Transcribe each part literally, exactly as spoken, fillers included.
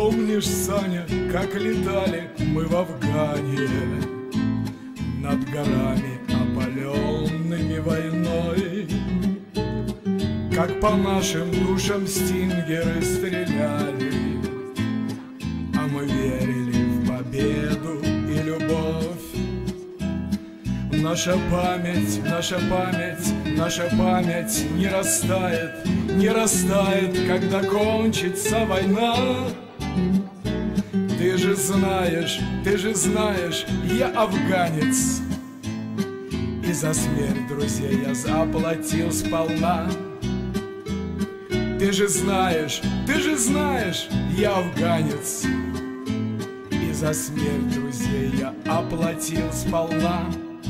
Помнишь, Саня, как летали мы в Афгане над горами, опаленными войной? Как по нашим душам стингеры стреляли, а мы верили в победу и любовь. Наша память, наша память, наша память не растает, не растает, когда кончится война. Ты же знаешь, ты же знаешь, я афганец, и за смерть друзей я заплатил сполна. Ты же знаешь, ты же знаешь, я афганец, и за смерть друзей я оплатил сполна.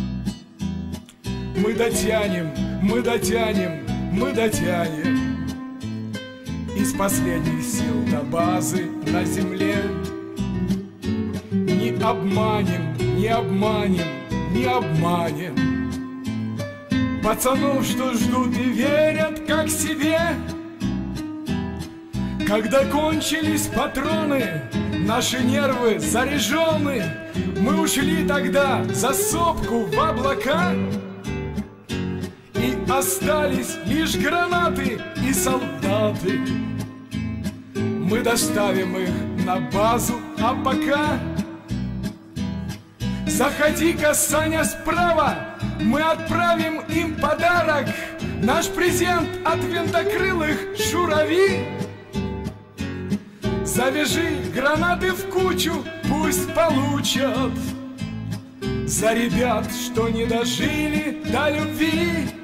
Мы дотянем, мы дотянем, мы дотянем из последних сил до базы на земле. Не обманем, не обманем, не обманем пацанов, что ждут и верят как себе. Когда кончились патроны, наши нервы заряжены, мы ушли тогда за сопку в облака, и остались лишь гранаты и солдаты. Мы доставим их на базу, а пока заходи-ка, Саня, справа, мы отправим им подарок, наш презент от винтокрылых журави. Завяжи гранаты в кучу, пусть получат за ребят, что не дожили до любви.